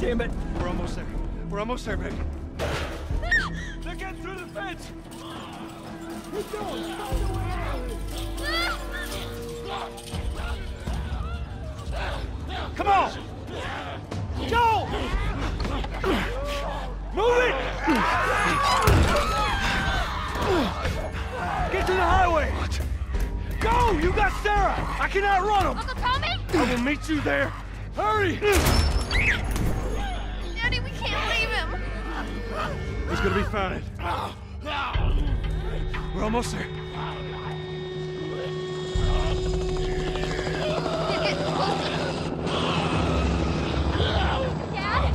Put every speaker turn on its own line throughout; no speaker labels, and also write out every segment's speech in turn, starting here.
damn it!
We're almost there. We're almost there, baby. They're getting through the fence!
Keep going! Find a way out of here!
Come on! Go! Move it! Get to the highway! What? Go! You got Sarah! I cannot run him!
Uncle Tommy?
I will meet you there! Hurry!
Daddy, we can't leave him!
He's gonna be found. We're almost there.
Get closer! Dad?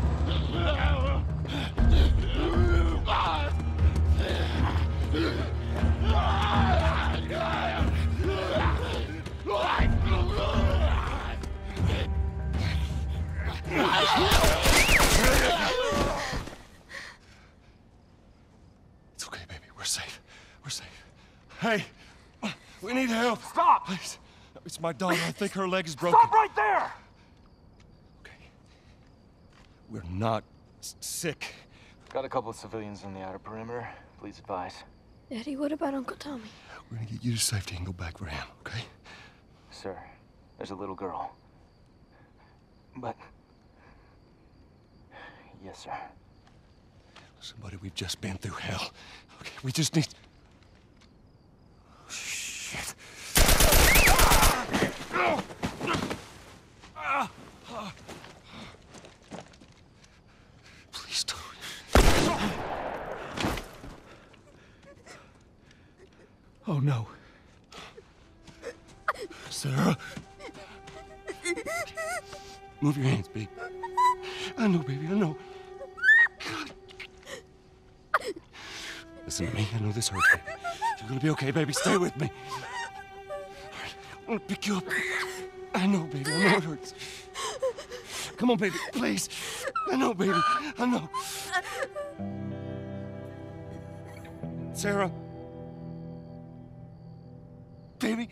It's okay, baby. We're safe. We're safe. Hey, we need help.
Stop!
Please. It's my daughter. I think her leg is broken.
Stop right there!
Okay. We're not sick.
Got a couple of civilians on the outer perimeter. Please advise.
Daddy, what about Uncle Tommy?
We're gonna get you to safety and go back for him, okay?
Sir, there's a little girl. But... Yes, sir.
Listen, buddy, we've just been through hell. Okay, we just need... Shit. Please don't. Oh, no. Sarah. Move your hands, baby. I know, baby, I know. God. Listen to me. I know this hurts, baby. You're gonna be okay, baby. Stay with me. All right, I'm gonna pick you up. I know, baby. I know it hurts. Come on, baby. Please. I know, baby. I know. Sarah. Baby.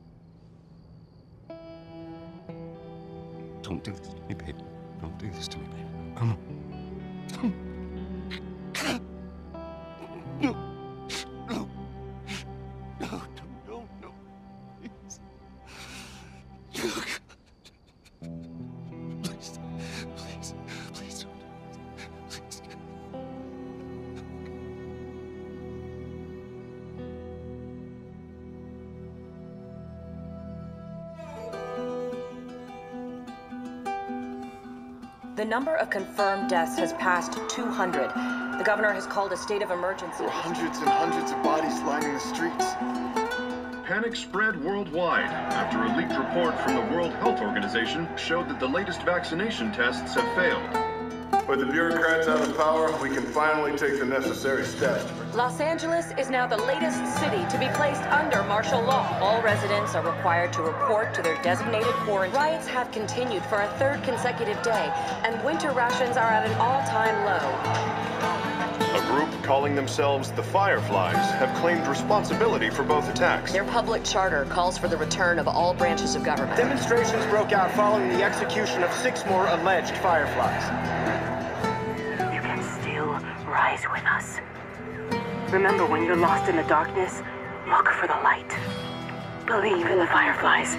Don't do this to me, baby. Don't do this to me, baby. Come on. No. No. No, no, no. Please. Please. Please. Please don't. Please.
The number of confirmed deaths has passed 200. The governor has called a state of emergency.
There are hundreds and hundreds of bodies lining the streets.
Panic spread worldwide after a leaked report from the World Health Organization showed that the latest vaccination tests have failed.
With the bureaucrats out of power, we can finally take the necessary steps.
Los Angeles is now the latest city to be placed under martial law. All residents are required to report to their designated quarantine. Riots have continued for a third consecutive day, and winter rations are at an all-time low.
A group calling themselves the Fireflies have claimed responsibility for both attacks.
Their public charter calls for the return of all branches of government.
Demonstrations broke out following the execution of 6 more alleged Fireflies.
You can still rise with us. Remember, when you're lost in the darkness, look for the light. Believe in the Fireflies.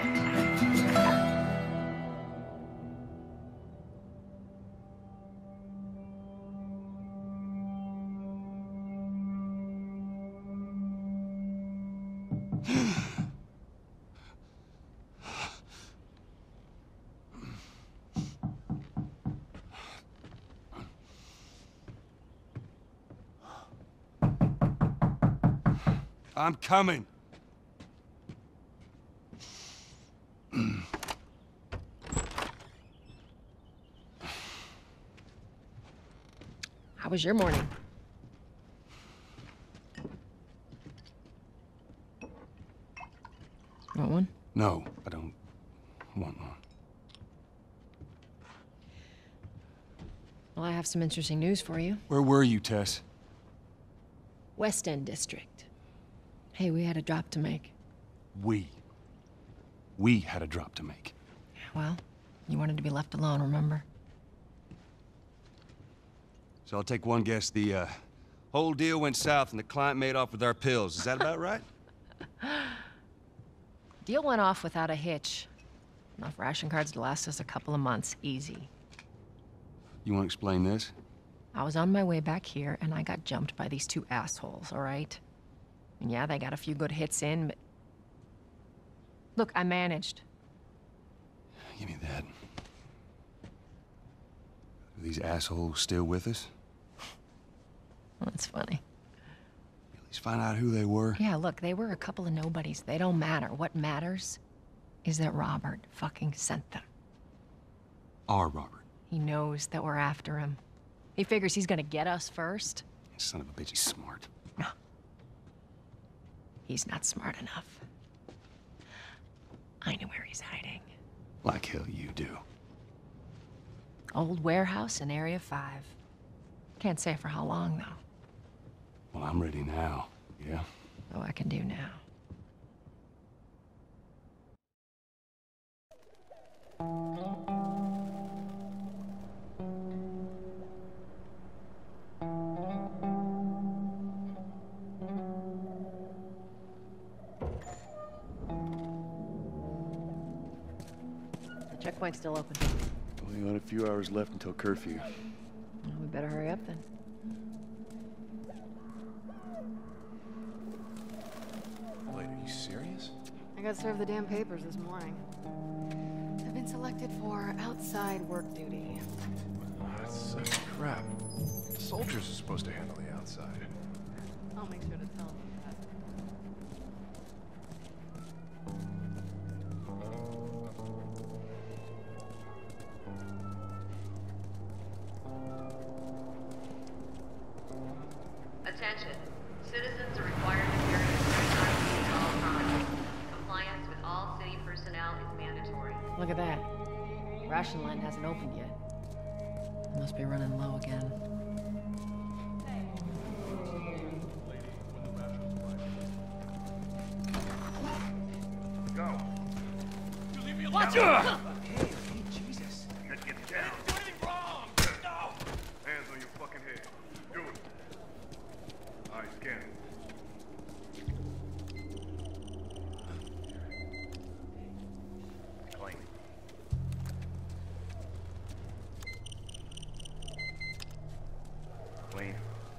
I'm coming.
How was your morning? Want one?
No, I don't want one.
Well, I have some interesting news for you.
Where were you, Tess?
West End District. Hey, we had a drop to make.
We had a drop to make.
Well, you wanted to be left alone, remember?
So I'll take one guess. The whole deal went south and the client made off with our pills. Is that about right?
Deal went off without a hitch. Enough ration cards to last us a couple of months, easy.
You want to explain this?
I was on my way back here, and I got jumped by these two assholes, all right? And yeah, they got a few good hits in, but... Look, I managed.
Give me that. Are these assholes still with us?
That's funny.
At least find out who they were.
Yeah, look, they were a couple of nobodies. They don't matter. What matters is that Robert fucking sent them.
Our Robert.
He knows that we're after him. He figures he's gonna get us first.
Son of a bitch, he's smart.
No. He's not smart enough. I know where he's hiding.
Like hell you do.
Old warehouse in Area 5. Can't say for how long, though.
Well, I'm ready now, yeah?
Oh, I can do now. The checkpoint's still open.
Only got a few hours left until curfew.
Well, we better hurry up then.
Wait, are you serious?
I got served the damn papers this morning. I've been selected for outside work duty.
That's such crap. Soldiers are supposed to handle the outside.
I'll make sure to tell them that.
Attention. Citizens are required to carry a ID at all times. Compliance with all city personnel is mandatory.
Look at that. Ration line hasn't opened yet. It must be running low again.
Go.
You leave me
alone.
Hey,
Jesus. Get down.
I didn't do anything wrong. No.
Hands on your fucking head. Do it. All right, scan it. Clean. Clean.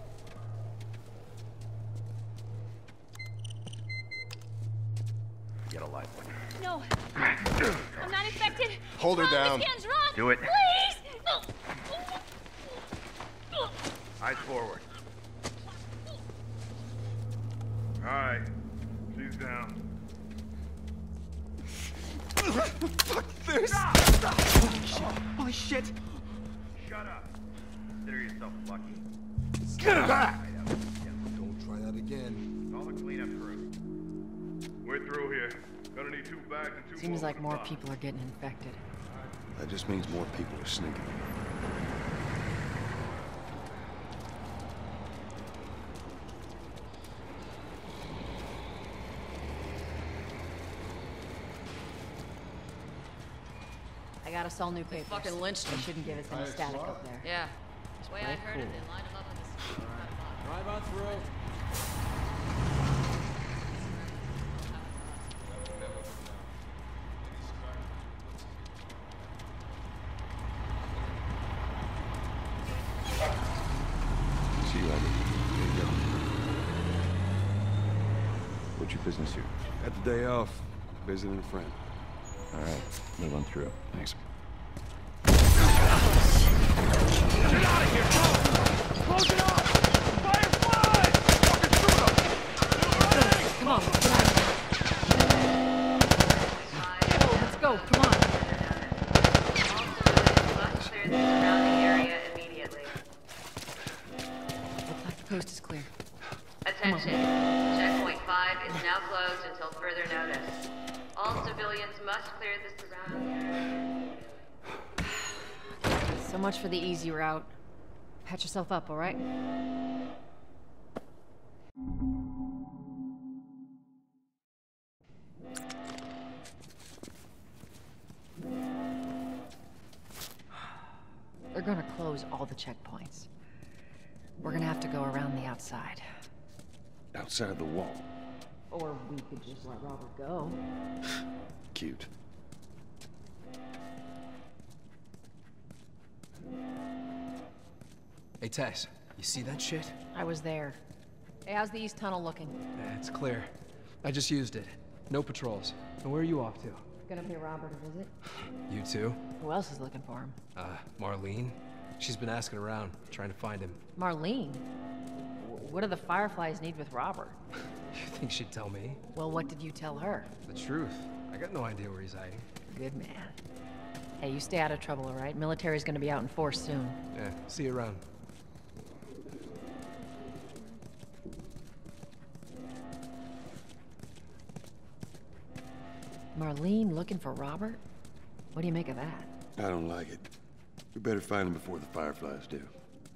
Get a live one.
No. I'm not infected.
Hold her
What's wrong?
down.
This scan's wrong.
Do it.
Please. No.
Eyes forward. All right. She's down.
Fuck this! Holy shit!
Shut up. Consider yourself lucky.
Don't try that again.
Call the cleanup crew. We're through here. Gonna need 2 bags and 2
Seems
more
like
for the
more
box.
people are getting infected.
That just means more people are sneaking.
I got us all new papers.
fucking lynched
They
them.
shouldn't give us any static up there.
Yeah. The way I
Very
heard it,
cool.
they lined them up in the street.
Drive on through.
See you later. There you go.
What's your business here?
Got the day off. Visiting a friend.
All right, move on through.
Thanks.
Get out of here! Close it off! Firefly! Fucking shoot him!
Come on, get out of here. Let's go, come on.
All civilians must clear the surrounding area immediately.
Looks like the coast is clear.
Attention. Checkpoint 5 is now closed until further notice. All civilians must clear the surrounding area.
So much for the easy route. Patch yourself up, all right? They're gonna close all the checkpoints. We're gonna have to go around the outside.
Outside the wall.
Or we could just let Robert go.
Cute.
Hey, Tess, you see that shit?
I was there. Hey, how's the east tunnel looking?
It's clear. I just used it. No patrols. And where are you off to?
Gonna pay Robert a visit.
You too?
Who else is looking for him?
Marlene. She's been asking around, trying to find him.
Marlene? What do the Fireflies need with Robert?
You think she'd tell me?
Well, what did you tell her?
The truth. I got no idea where he's hiding.
Good man. Hey, you stay out of trouble, all right? Military's gonna be out in force soon.
Yeah, see you around.
Marlene looking for Robert? What do you make of that?
I don't like it. We better find him before the Fireflies do.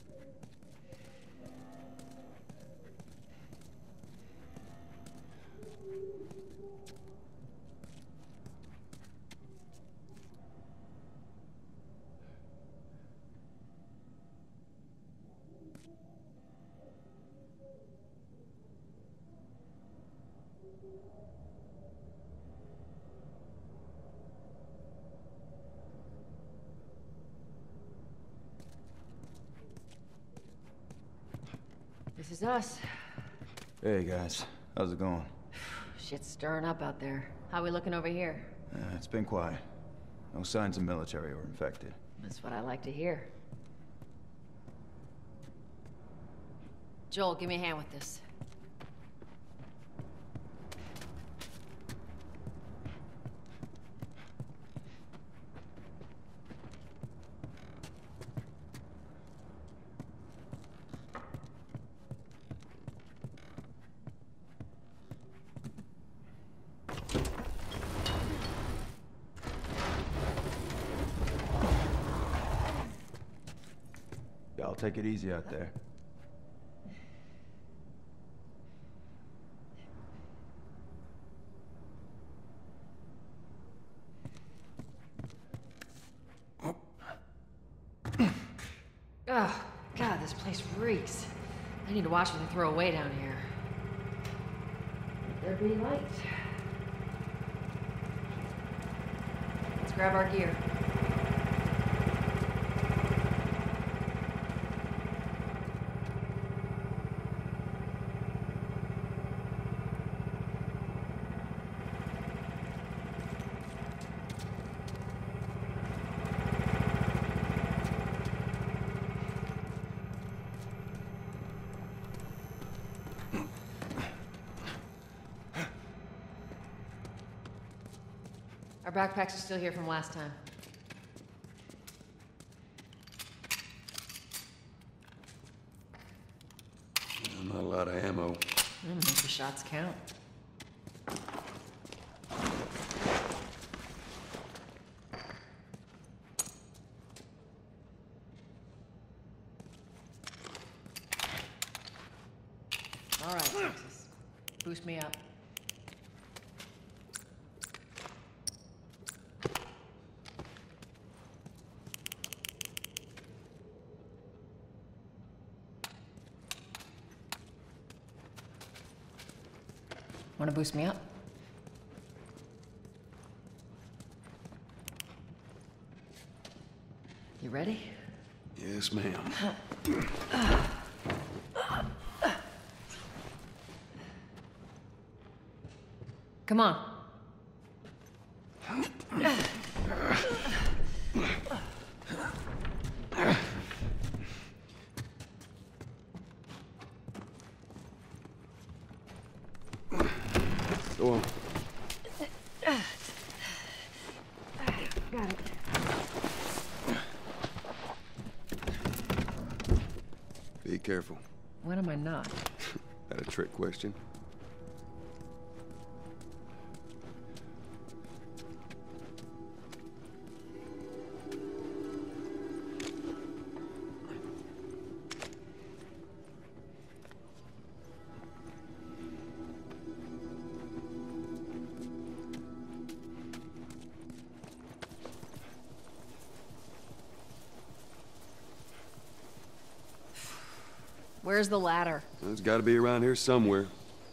This is us.
Hey guys, how's it going?
Shit's stirring up out there. How we looking over here?
It's been quiet. No signs of military or infected.
That's what I like to hear. Joel, give me a hand with this.
Y'all take it easy out there.
Oh, God, this place reeks. I need to watch what they throw away down here. Let there be light. Let's grab our gear. Our backpacks are still here from last time.
Not a lot of ammo.
Make the shots count. All right, Texas. Boost me up. Want to boost me up? You ready?
Yes, ma'am.
Come on.
Go on.
Got it.
Be careful.
When am I not?
That a trick question?
Where's the ladder?
Well, it's gotta be around here somewhere.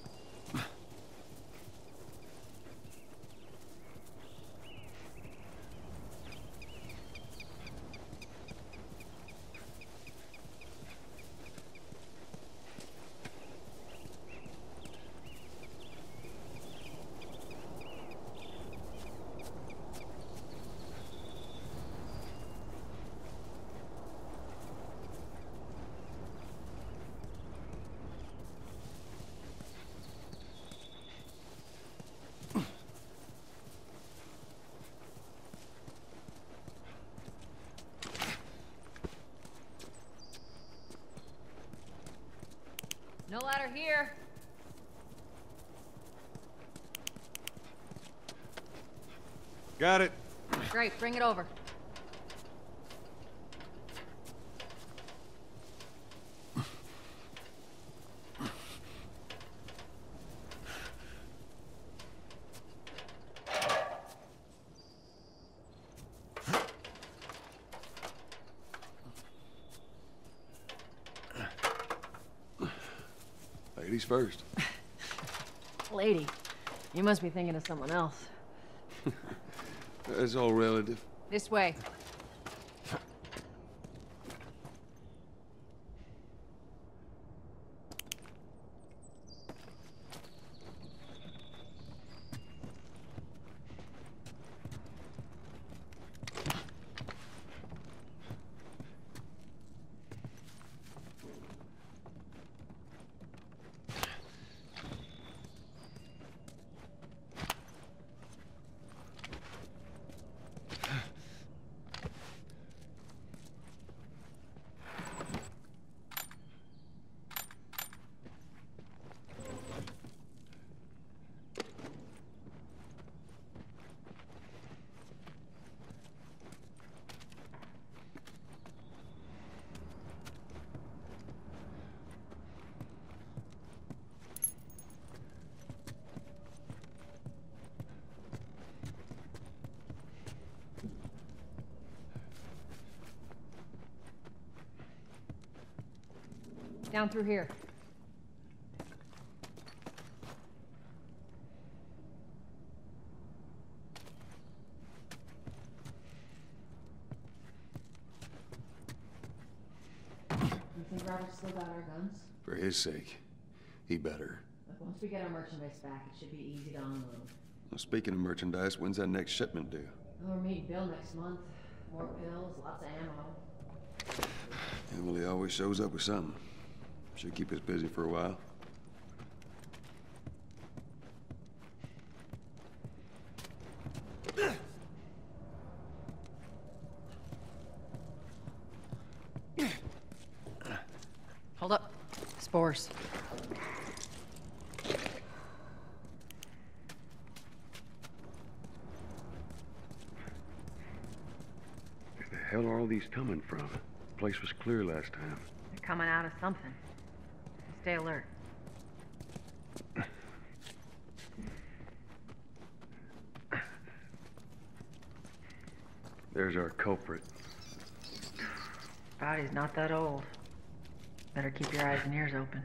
No ladder here.
Got it.
Great, bring it over.
Ladies first.
Lady, you must be thinking of someone else.
It's all relative.
This way. Down through here. You think Robert's still got our guns?
For his sake, he better.
Look, once we get our merchandise back, it should be easy to unload.
Well, speaking of merchandise, when's that next shipment due?
Well, we're meeting Bill next month. More pills, lots of ammo.
Yeah, well, he always shows up with something. Should keep us busy for a while.
Hold up. Spores.
Where the hell are all these coming from? The place was clear last time.
They're coming out of something. Stay alert.
There's our culprit.
Body's not that old. Better keep your eyes and ears open.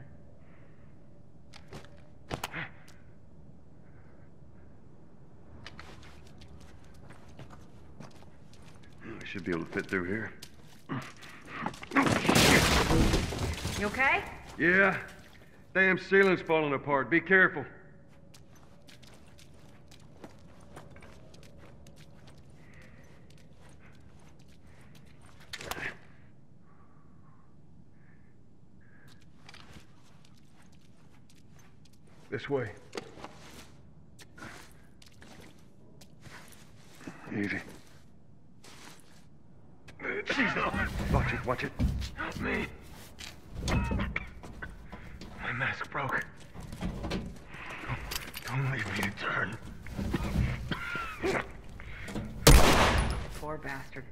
I should be able to fit through here.
You okay?
Yeah. Damn ceiling's falling apart. Be careful. This way. Easy. Watch it, watch it.
Help me. My mask broke. Don't leave me to turn.
Poor bastard.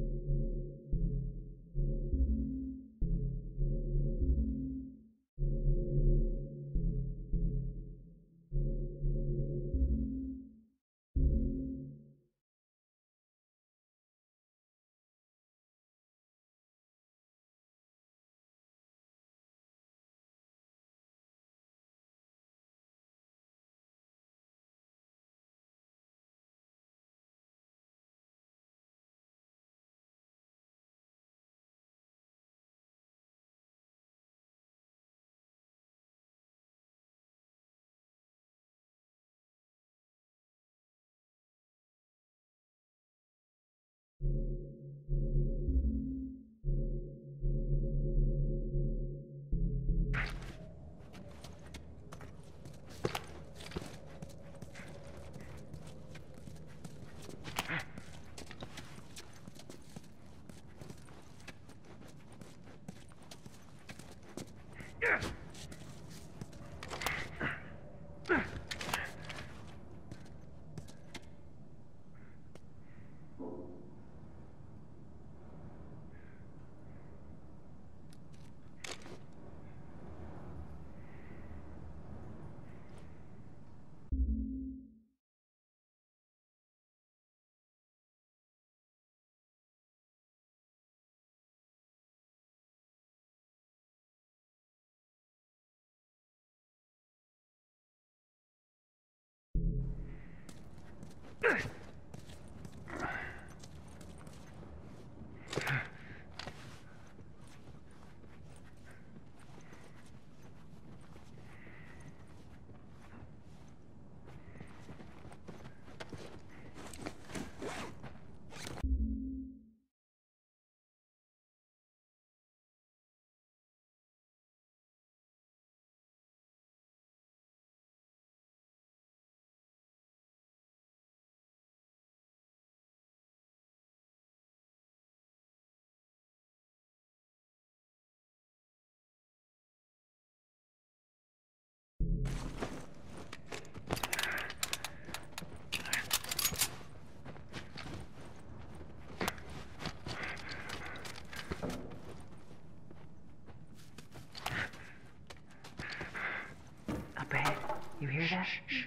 Up ahead. You hear that? Shh.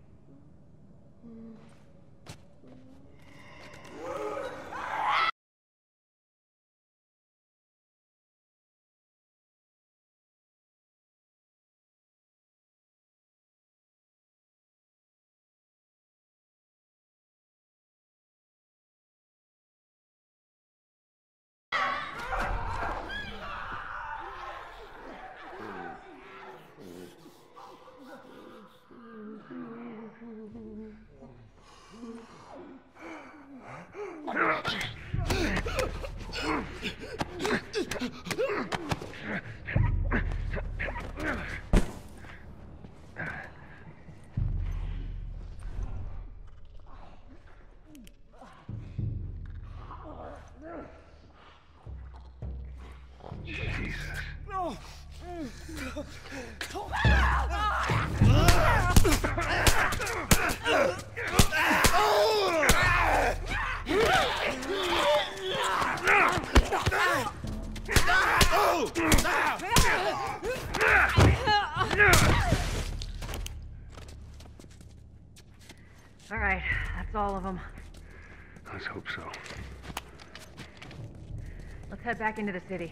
All right, that's all of them.
Let's hope so.
Let's head back into the city.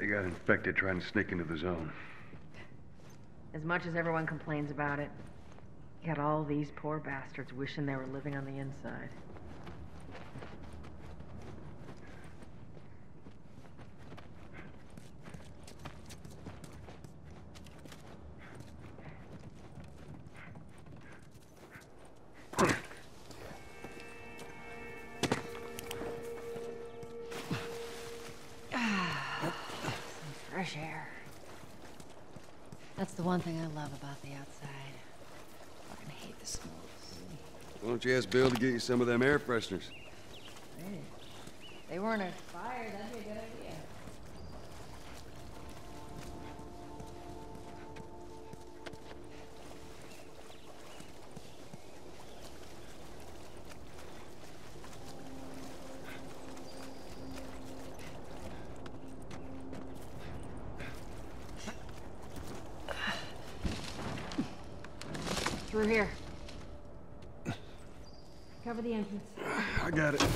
You got infected trying to sneak into the zone.
As much as everyone complains about it, you got all these poor bastards wishing they were living on the inside.
Fresh air. That's the one thing I love about the outside. Fucking hate the smells.
Why don't you ask Bill to get you some of them air fresheners?
Hey, if they weren't expired, that'd be a good idea. Through here. Cover the entrance.
I got it.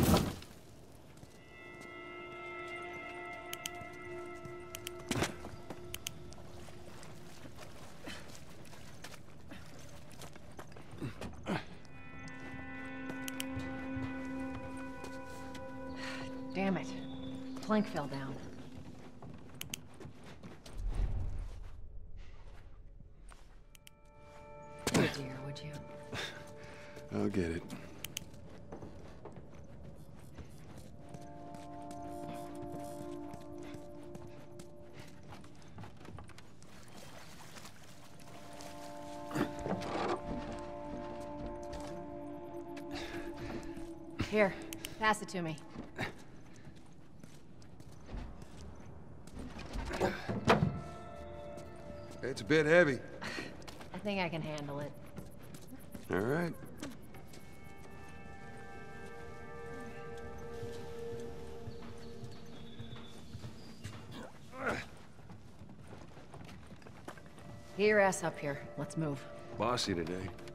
Damn it. Plank fell down. Oh dear, would you?
I'll get it.
Here, pass it to me.
It's a bit heavy.
I think I can handle it.
All right.
Get your ass up here. Let's move.
Bossy today.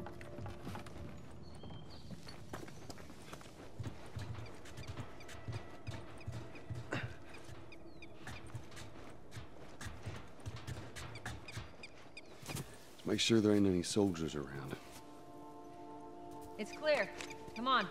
Make sure there ain't any soldiers around.
It's clear. Come on.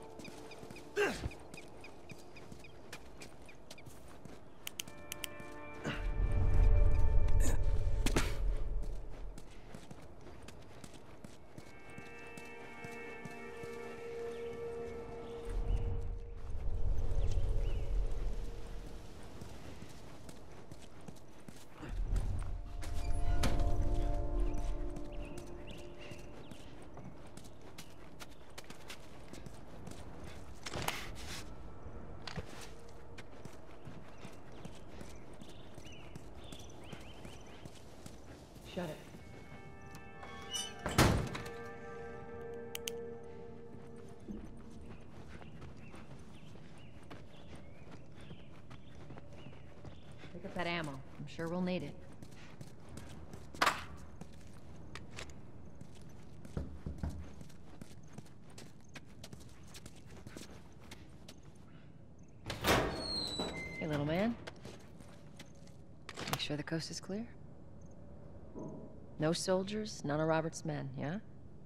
Shut it. Pick up that ammo. I'm sure we'll need it. Hey, little man. Make sure the coast is clear. No soldiers, none of Robert's men, yeah?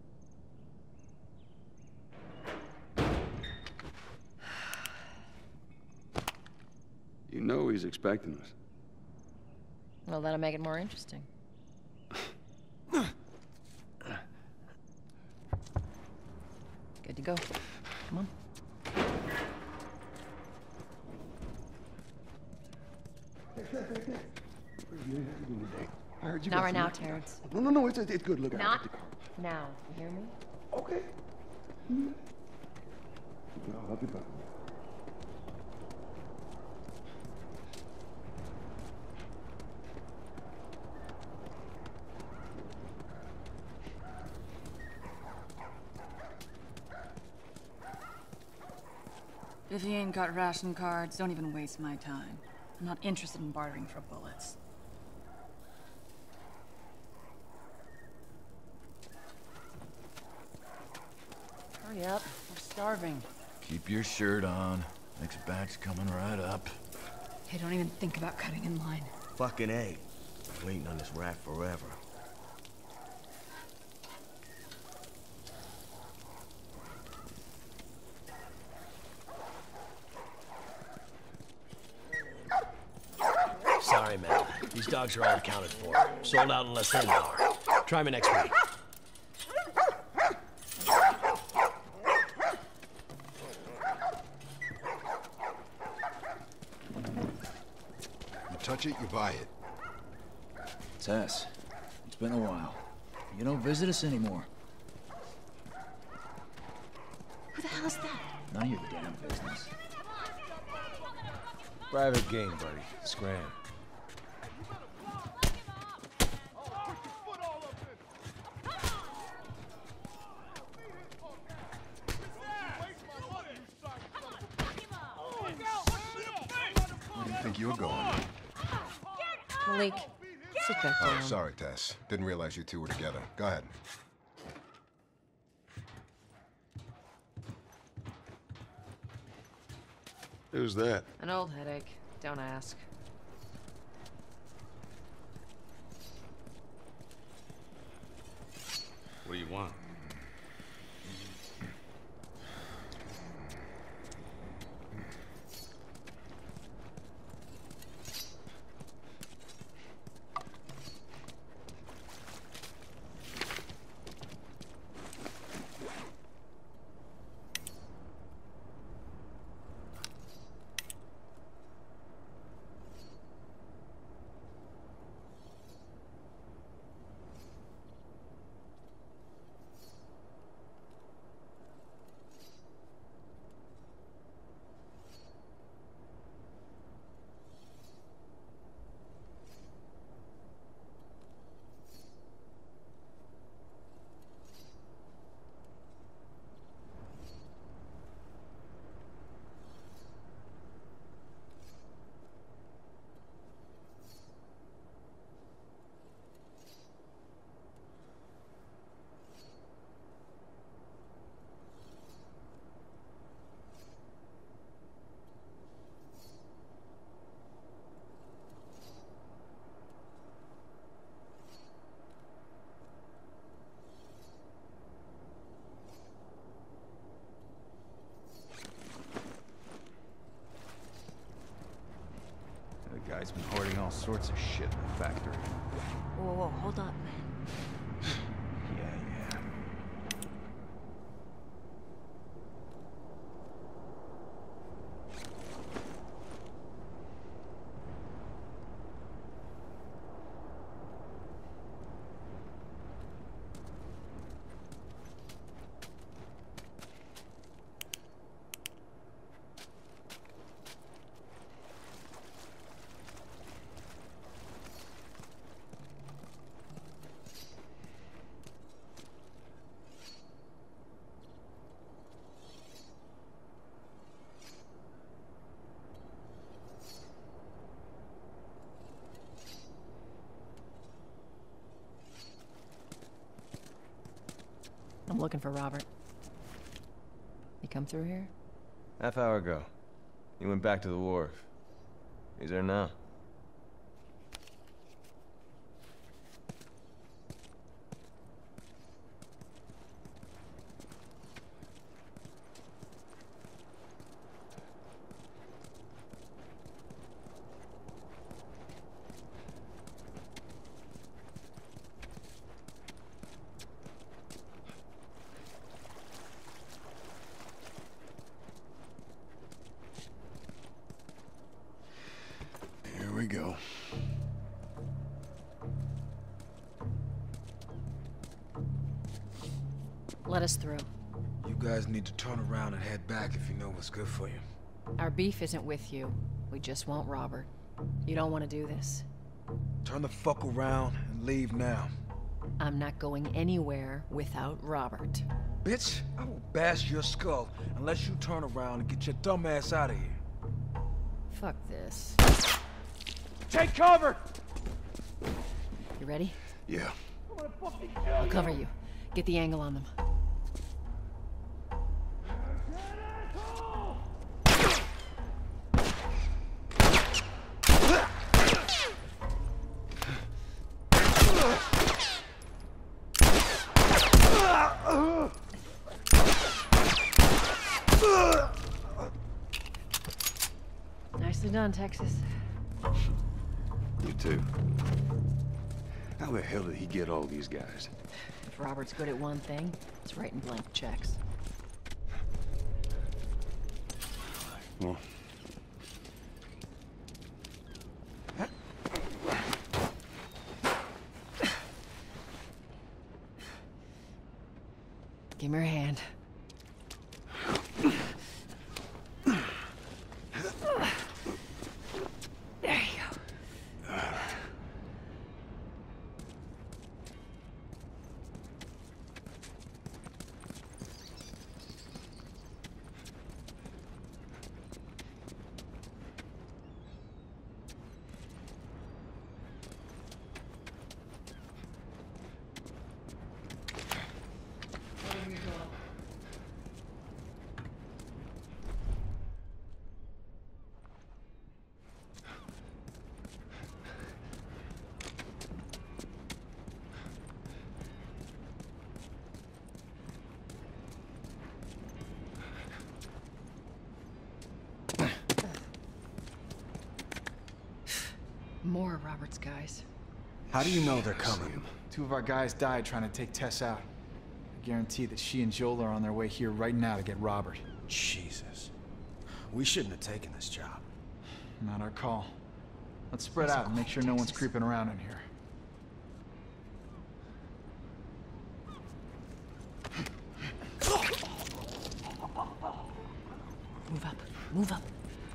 You know he's expecting us.
Well, that'll make it more interesting. Good to go. Come on.
I heard you
Not
got
right
some
now,
extra.
Terrence.
No, it's good. Look,
Not now. You hear me?
Okay. I'll be back.
If you ain't got ration cards, don't even waste my time. I'm not interested in bartering for bullets.
Hurry up. We're starving.
Keep your shirt on. Next batch coming right up.
Hey, don't even think about cutting in line.
Fucking A. Waiting on this rat forever.
Sorry, man. These dogs are all accounted for. Sold out in less than an hour. Try me next week.
You touch it, you buy it.
Tess, it's been a while. You don't visit us anymore.
Who the hell is that?
None of your damn business.
Private game, buddy. Scram.
Where do you think you're going?
Malik, sit back down.
Oh, sorry, Tess. Didn't realize you two were together. Go ahead.
Who's that?
An old headache. Don't ask.
What do you want?
The guy's been hoarding all sorts of shit in the factory.
Whoa, whoa, hold up.
Yeah.
I'm looking for Robert. He come through here?
Half hour ago. He went back to the wharf. He's there now.
Here we go.
Let us through.
You guys need to turn around and head back if you know what's good for you.
Our beef isn't with you. We just want Robert. You don't want to do this.
Turn the fuck around and leave now.
I'm not going anywhere without Robert.
Bitch, I will bash your skull unless you turn around and get your dumb ass out of here.
Fuck this.
Take cover!
You ready?
Yeah.
I'll cover you. Get the angle on them. Nicely done, Texas.
You too. How the hell did he get all these guys?
If Robert's good at one thing, it's writing blank checks.
Well,
give me your hand. There you go. More of Robert's guys.
How do you know they're coming? Two of our guys died trying to take Tess out. I guarantee that she and Joel are on their way here right now to get Robert.
Jesus. We shouldn't have taken this job.
Not our call. Let's spread out and make sure no one's creeping around in here.
Move up. Move up.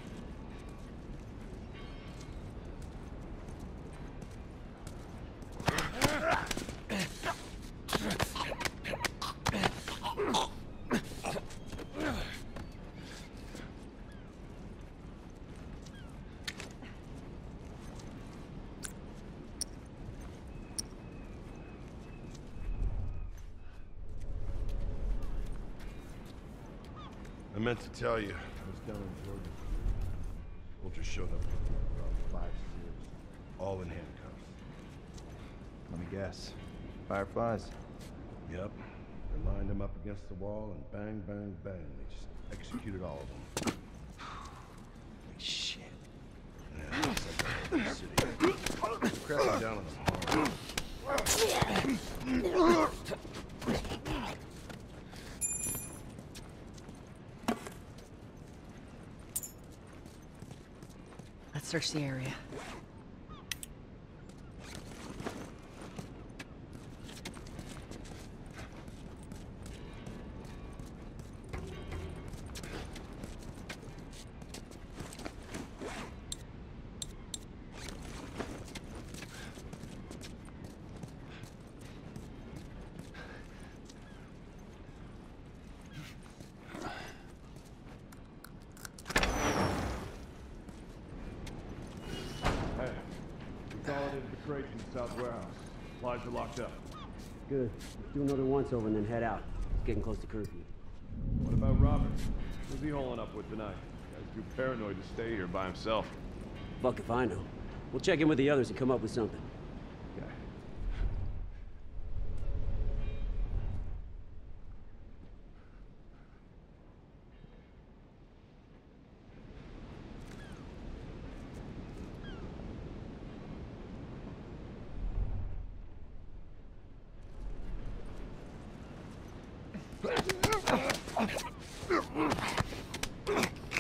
I meant to tell you, I was down in Georgia. Soldiers showed up about 5 years, all in handcuffs.
Let me guess. Fireflies?
Yep. They lined them up against the wall and bang, bang, bang. They just executed all of them.
Shit.
Yeah, it's like the whole city. They're cracking down on them hard.
Let's search the area.
South warehouse. Supplies are locked up.
Good. Let's do another once-over and then head out. It's getting close to curfew.
What about Robert? Who's he holing up with tonight? Guy's too paranoid to stay here by himself.
Fuck if I know. We'll check in with the others and come up with something.
Okay.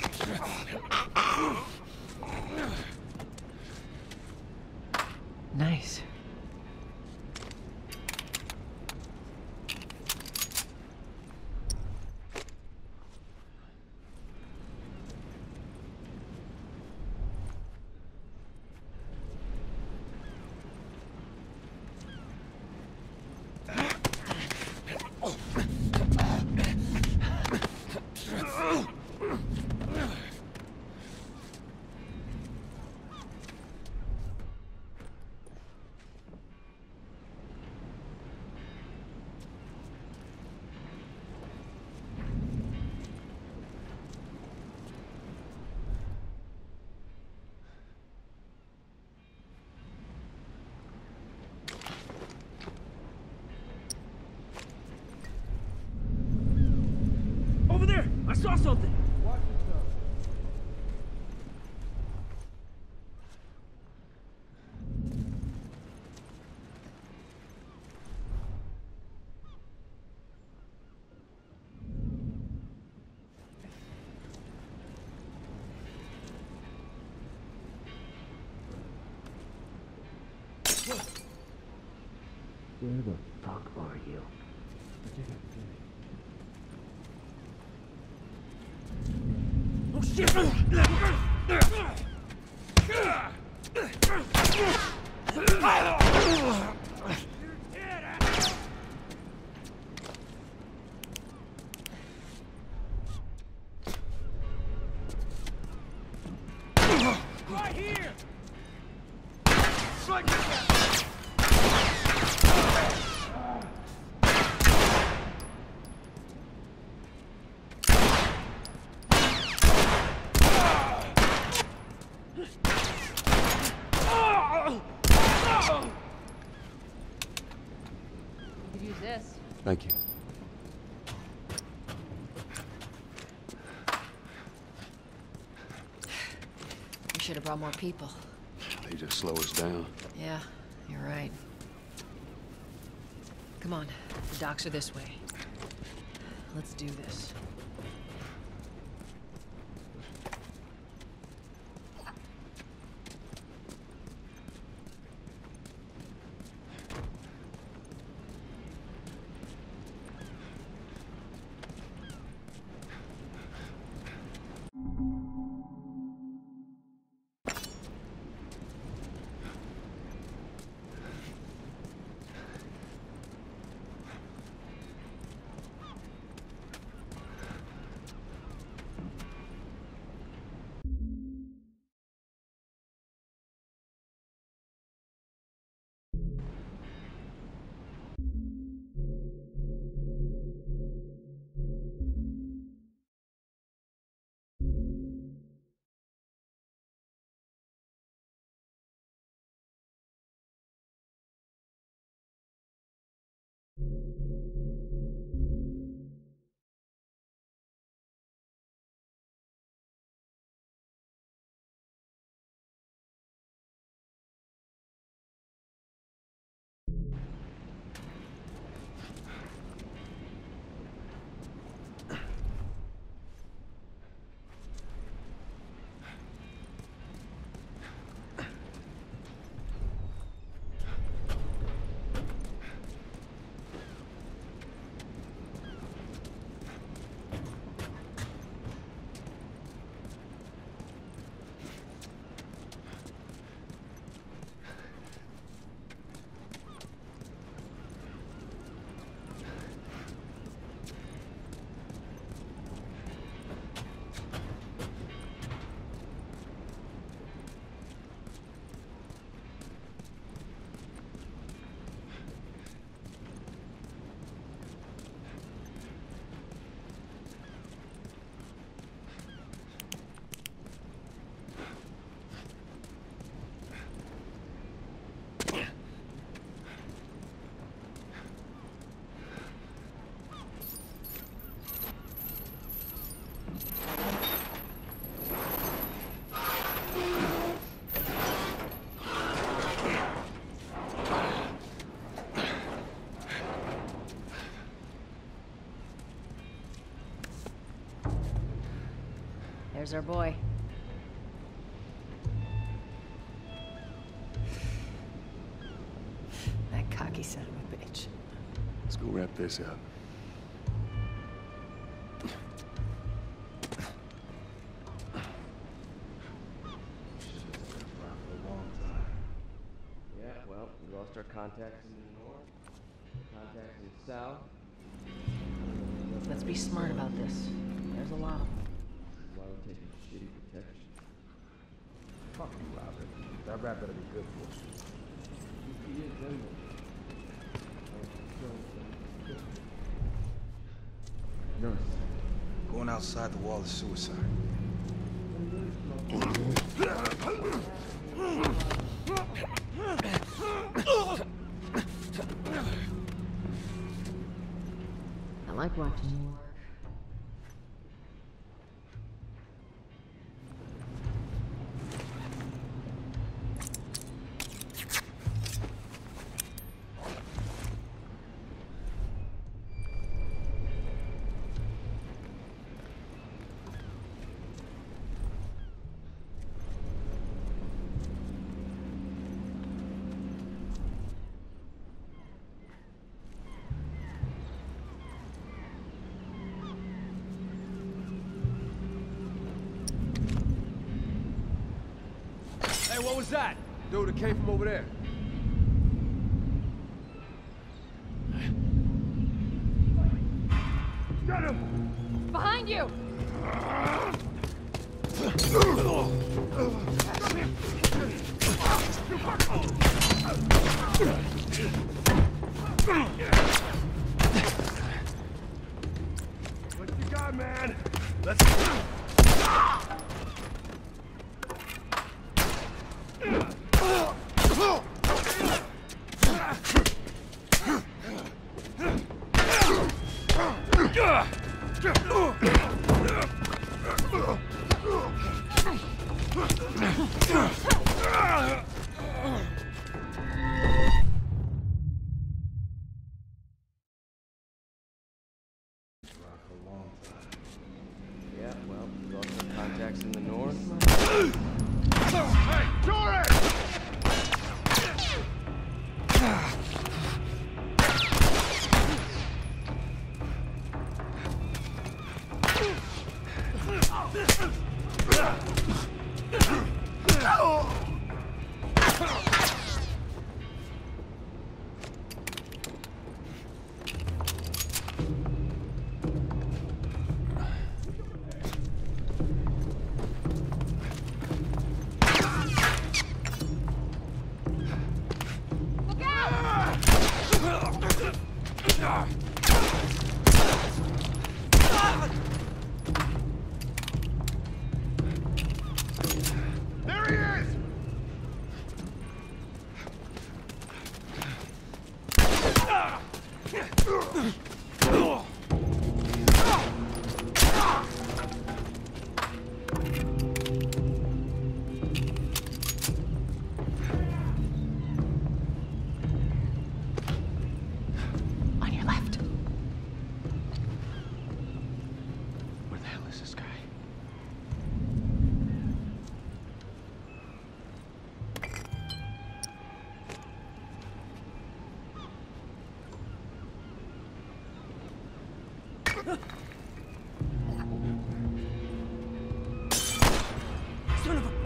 Nice.
Over there! I saw something!
Watch yourself.
Where the fuck are you?
Oh shit! Right here! Strike this guy!
Could use this.
Thank you.
We should have brought more people.
They just slow us down.
Yeah, you're right. Come on, the docks are this way. Let's do this. There's our boy. That cocky son of a bitch.
Let's go wrap this up.
Yeah, well, we lost our contacts in the north, contacts in the south.
Let's be smart about this. There's a lot of them.
Why we're taking shitty protection.
Fuck you, Robert. That rap better be good for us.
Nurse. Going outside the wall is suicide.
I like watching you work.
what was that? Dude, it came from over there. Got him!
Behind you!
What you got, man? Let's go.
Yeah, well, we lost our contacts in the north.
Hey, Doran! There he is!
On your left.
Where the hell is this guy?
Son of a...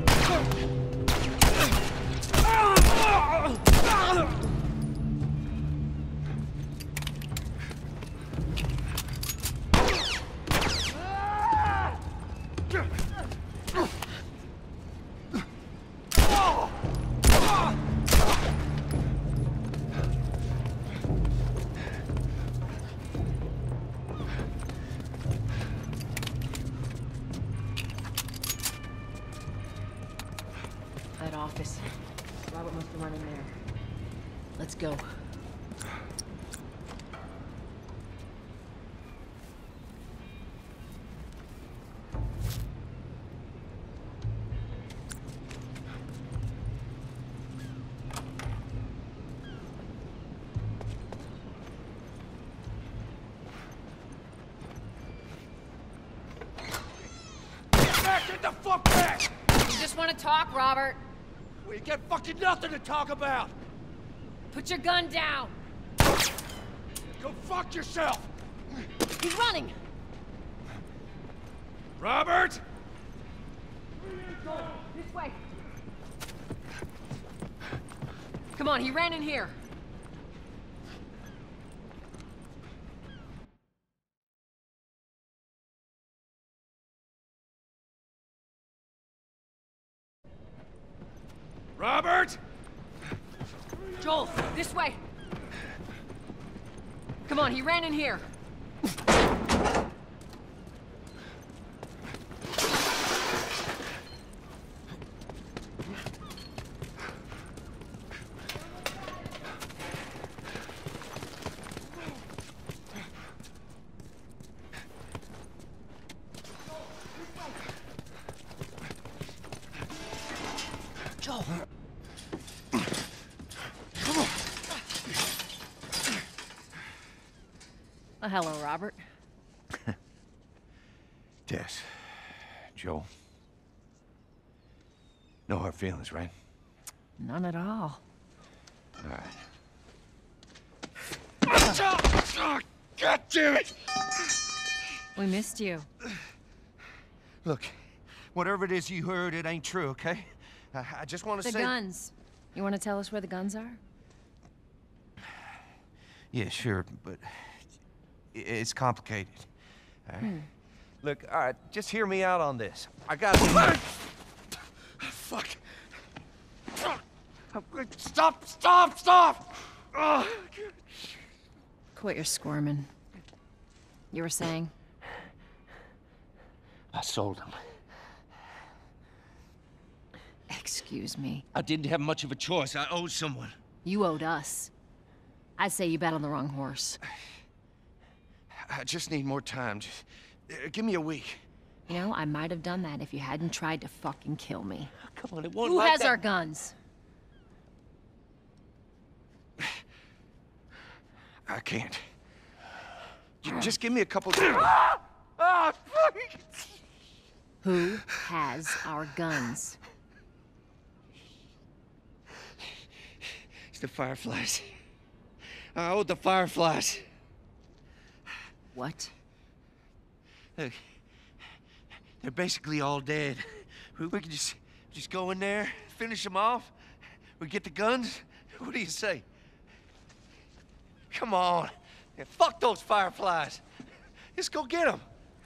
That office. Robert must have run in there. Let's go.
Back! Get the fuck back!
You just want to talk, Robert?
We got fucking nothing to talk about!
Put your gun down!
Go fuck yourself!
He's running!
Robert!
This way! Come on, he ran in here.
Robert!
Joel, this way! Come on, he ran in here. Joel! Well, hello, Robert.
Tess. Joel. No hard feelings, right?
None at all.
All right.
God damn it!
We missed you.
Look, whatever it is you heard, it ain't true, okay?
I just want to say...
The guns. You want to tell us where the guns are?
Yeah, sure, but it's complicated. All right? Look, all right, just hear me out on this. I got... Fuck. Stop! Stop! Stop! Oh.
Quit your squirming. You were saying?
I sold them.
Excuse me.
I didn't have much of a choice. I owed someone.
You owed us. I'd say you bet on the wrong horse.
I just need more time. Just, give me a week.
You know, I might have done that if you hadn't tried to fucking kill me.
Come on, it won't
Who
like
has
that.
our guns?
I can't. Just give me a couple days.
Who has our guns?
It's the Fireflies. I owed the Fireflies.
What?
Look, they're basically all dead. We can just go in there, finish them off. We get the guns. What do you say? Come on. Yeah, fuck those Fireflies. Let's go get them.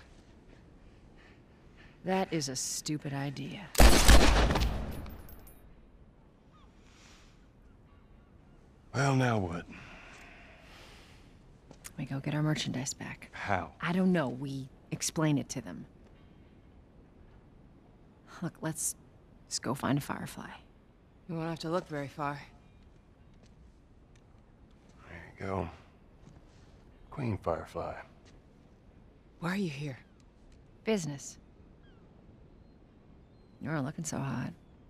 That is a stupid idea.
Well, now what?
We go get our merchandise back.
How?
I don't know. We explain it to them. Look, let's go find a Firefly.
You won't have to look very far.
There you go. Queen Firefly.
Why are you here?
Business. You're looking so hot.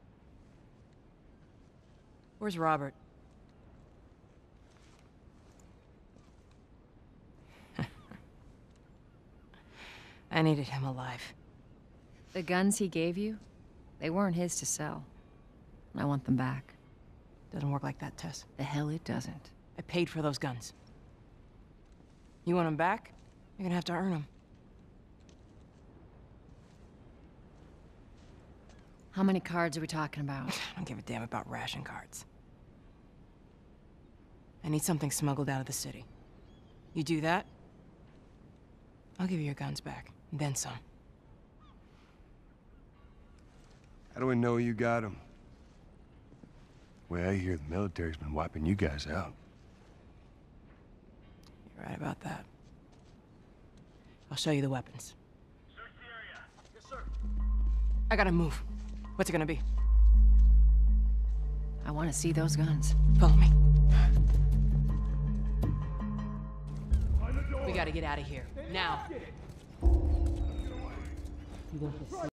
Where's Robert? I needed him alive.
The guns he gave you, they weren't his to sell. I want them back.
Doesn't work like that, Tess.
The hell it doesn't.
I paid for those guns. You want them back? You're gonna have to earn them.
How many cards are we talking about?
I don't give a damn about ration cards. I need something smuggled out of the city. You do that, I'll give you your guns back, and then some.
How do we know you got them? Well, I hear the military's been wiping you guys out.
You're right about that. I'll show you the weapons.
Yes, sir.
I gotta move. What's it gonna be?
I want to see those guns.
Follow me. We gotta get out of here. Now.